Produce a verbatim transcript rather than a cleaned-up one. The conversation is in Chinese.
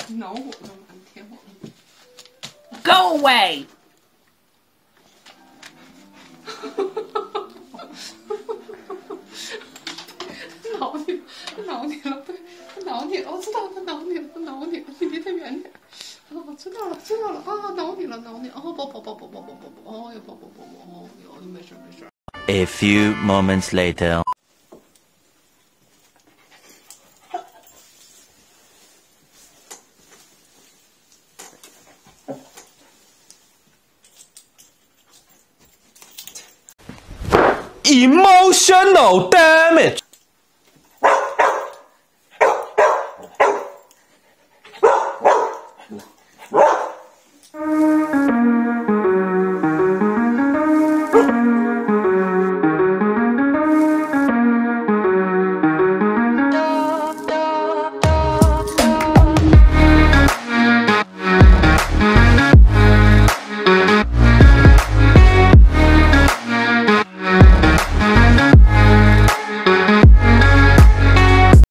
恼火干嘛？你舔我 ！Go away！ 挠你，他挠你了，对，他挠你了，我知道他挠你了，他挠你了，你离他远点。啊，我知道了，知道了，啊，挠你了，挠你，哦，不不不不不不不不，哦哟，不不不不，哦哟，没事没事。 A few moments later. ，emotional damage。